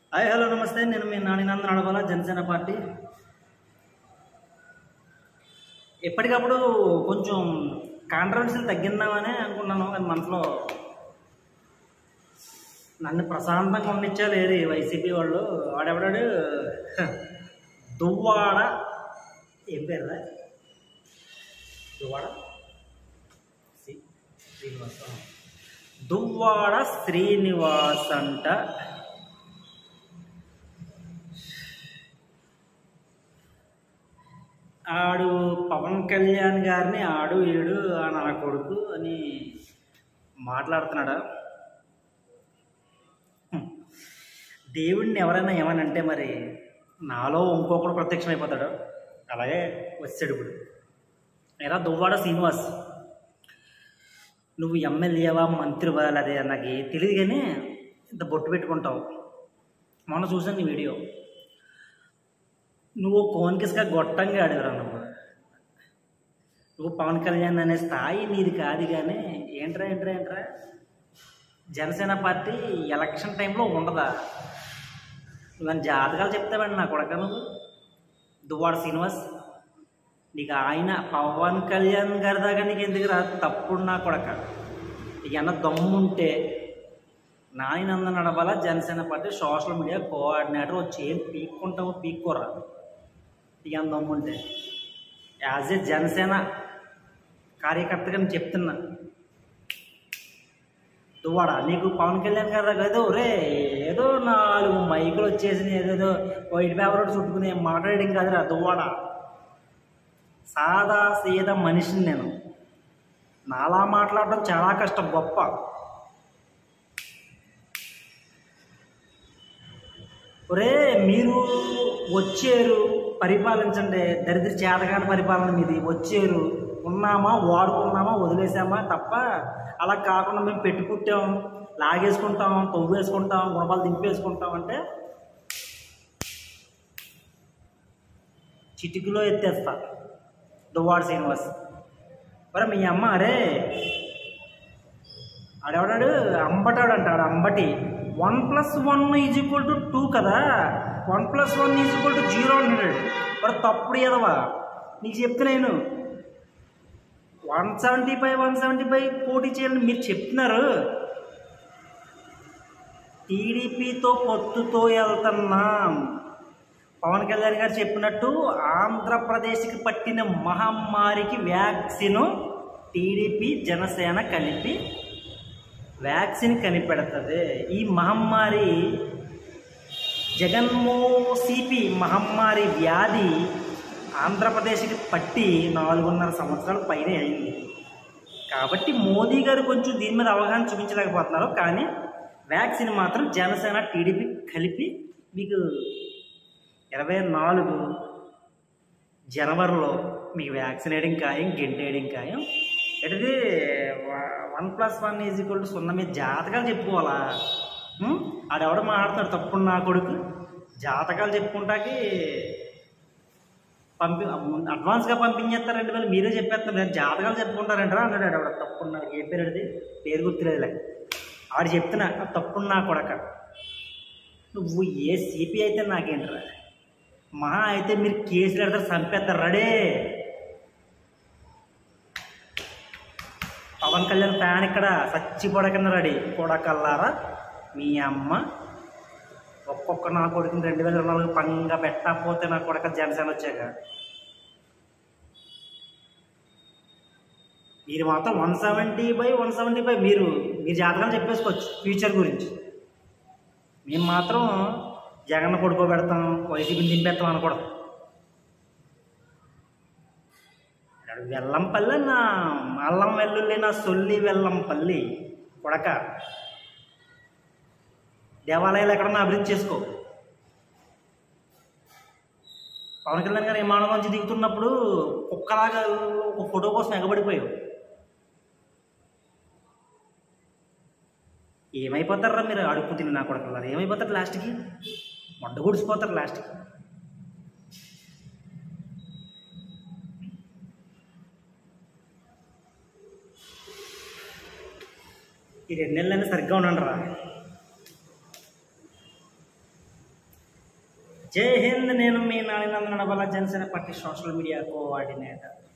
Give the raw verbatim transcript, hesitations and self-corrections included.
Hi hello నమస్తే. నేను మీ నానినంద నడవాల జనసేన పార్టీ. ఎప్పటికప్పుడు కొంచెం కాంట్రవర్సీలు తగ్గిందామని అనుకున్నాను, కానీ మనసులో నన్ను ప్రశాంతంగా ఉండించలేదు ఈ వైసీపీ వాళ్ళు. వాడెవడాడు దువ్వాడ, ఏం పేరురా, దువ్వాడ శ్రీనివాస్ దువ్వాడ శ్రీనివాస్ అంట. ఆడు పవన్ కళ్యాణ్ గారిని ఆడు ఏడు నా కొడుకు అని మాట్లాడుతున్నాడా? దేవుడిని ఎవరైనా ఏమనంటే మరి నాలో ఇంకొకడు ప్రత్యక్షం అయిపోతాడు. అలాగే వచ్చాడు ఇప్పుడు. ఎలా దువ్వాడ శ్రీనివాస్, నువ్వు ఎమ్మెల్యేవా మంత్రివా అదే నాకు తెలియదు, కానీ ఇంత బొట్టు పెట్టుకుంటావు. మొన్న చూసాను నీ వీడియో. నువ్వు కోన్కిస్గా గొట్టంగా ఆడేవరా. నువ్వు నువ్వు పవన్ కళ్యాణ్ అనే స్థాయి నీది కాదు. కానీ ఏంట్రా ఏంట్రా ఏంట్రా జనసేన పార్టీ ఎలక్షన్ టైంలో ఉండదా? నువ్వు జాతకాలు చెప్తావండి నా కొడక. నువ్వు దువ్వాడ శ్రీనివాస్, నీకు ఆయన పవన్ కళ్యాణ్ గారి దాకా నీకు ఎందుకు రా? తప్పుడు నా కొడక. నీకు అన్న దమ్ముంటే నానినంద నడవాల Janasena party social media coordinator వచ్చి ఏం పీక్కుంటావో పీక్కోరా. నీకు అన్న దమ్ముంటే యాజ్ ఏ జనసేన కార్యకర్తగా నేను చెప్తున్నా. దువ్వాడ, నీకు పవన్ కళ్యాణ్ గారి దగ్గర ఏదో రే ఏదో నాలుగు మైకులు వచ్చేసి ఏదేదో వైట్ పేపర్ ఒకటి చుట్టుకుని మాట్లాడడం కాదురా దువ్వాడ. సాదా సీదా మనిషిని నేను. నాలా మాట్లాడడం చాలా కష్టం, గొప్ప. ఒరే మీరు వచ్చారు, పరిపాలించండి. దరిద్ర చేతగాని పరిపాలన మీది. వచ్చారు, ఉన్నామా వాడుకున్నామా వదిలేసామా తప్ప అలా కాకుండా మేము పెట్టుకుంటాం, లాగేసుకుంటాం, తవ్వేసుకుంటాం, గుణపాలు దింపేసుకుంటాం అంటే చిటికలో ఎత్తేస్తా. దువ్వాడ శ్రీనివాస్, మరి మీ అమ్మ అరే ఆడెవడాడు అంబటాడు అంటాడు. Ambati one plus one is equal to two కదా. One plus one is equal to zero అంటాడు. మరి తప్పుడు ఏదవా నీకు చెప్తే నేను one seventy five one seventy five పోటీ చేయాలని మీరు చెప్తున్నారు. టీడీపీతో పొత్తుతో వెళ్తున్నాం. పవన్ కళ్యాణ్ గారు చెప్పినట్టు ఆంధ్రప్రదేశ్కి పట్టిన మహమ్మారికి వ్యాక్సిన్ టీడీపీ జనసేన కలిపి వ్యాక్సిన్ కనిపెడుతుంది. ఈ మహమ్మారి జగన్మోసిపి మహమ్మారి వ్యాధి ఆంధ్రప్రదేశ్కి పట్టి నాలుగున్నర సంవత్సరాల పైనే అయింది. కాబట్టి మోదీ గారు కొంచెం దీని మీద అవగాహన చూపించలేకపోతున్నారు. కానీ వ్యాక్సిన్ మాత్రం జనసేన టీడీపీ కలిపి మీకు ఇరవై నాలుగు జనవరిలో మీకు వ్యాక్సిన్ వేయడం ఖాయం, గెంట్ వేయడం ఖాయం. ఎటది one plus one is equal to సున్నా. మీద జాతకాలు చెప్పుకోవాలా? ఆడెవడ మాట్లాడతాడు తప్పుడు నా కొడుకు. జాతకాలు చెప్పుకుంటాకి పంపి అడ్వాన్స్గా పంపించేస్తారండి. మళ్ళీ మీరే చెప్పేస్తున్నారు జాతకాలు చెప్పుకుంటారంటారా అన్నాడు. ఆడెవడ తప్పుడు నాకు ఏ పేరు అడిది పేరు గుర్తులేదులే. ఆడు చెప్తున్నా తప్పుడు నా కొడక. నువ్వు ఏ సిపి అయితే నాకేంటరా, మహా అయితే మీరు కేసులు పెడతారు, చంపేస్తారు. రెడీ పవన్ కళ్యాణ్ ఫ్యాన్ ఇక్కడ చచ్చిపోడకన్నా రెడీ. కొడకల్లారా మీ అమ్మ ఒక్కొక్క నా కొడుకుని రెండు వేల ఇరవై నాలుగు పంగా పెట్టకపోతే నా కొడక జనసేన వచ్చాక మీరు మాత్రం one seventy by one seventy by మీరు మీరు జాతకాలు చెప్పేసుకోవచ్చు ఫ్యూచర్ గురించి. మేము మాత్రం జగన్ పడుకోబెడతాం, వైసీపీని దింపేస్తాం అనకూడదు. వెల్లంపల్లి నా అల్లం వెల్లుల్లి నా సొల్లి వెల్లంపల్లి కొడక. దేవాలయాలు ఎక్కడన్నా అభివృద్ధి చేసుకో. పవన్ కళ్యాణ్ గారు విమానం నుంచి దిగుతున్నప్పుడు కుక్కలాగా ఒక ఫోటో కోసం ఎగబడిపోయావు. ఏమైపోతారా మీరు? అడుపు తిని నా కొడకల్లారు ఏమైపోతారు? లాస్ట్కి మొడ్డ గుడిసిపోతారు లాస్ట్కి. ఈ రెండు నెలలైనా సరిగ్గా ఉండండి రా. జై హింద్. నేను మీ నాని నందన నడబల Janasena party social media coordinator.